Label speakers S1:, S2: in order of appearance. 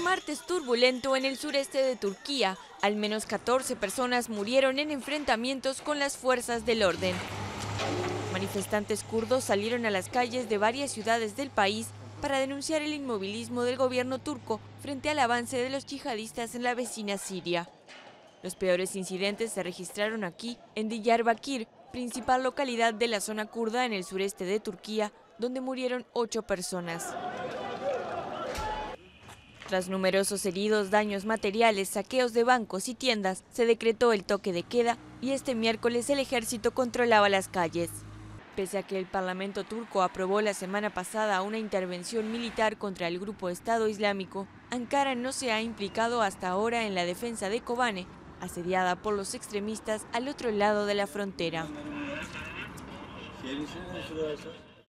S1: Martes turbulento en el sureste de Turquía. Al menos 14 personas murieron en enfrentamientos con las fuerzas del orden. Manifestantes kurdos salieron a las calles de varias ciudades del país para denunciar el inmovilismo del gobierno turco frente al avance de los yihadistas en la vecina Siria. Los peores incidentes se registraron aquí, en Diyarbakir, principal localidad de la zona kurda en el sureste de Turquía, donde murieron 8 personas. Tras numerosos heridos, daños materiales, saqueos de bancos y tiendas, se decretó el toque de queda y este miércoles el ejército controlaba las calles. Pese a que el Parlamento turco aprobó la semana pasada una intervención militar contra el grupo Estado Islámico, Ankara no se ha implicado hasta ahora en la defensa de Kobane, asediada por los extremistas al otro lado de la frontera.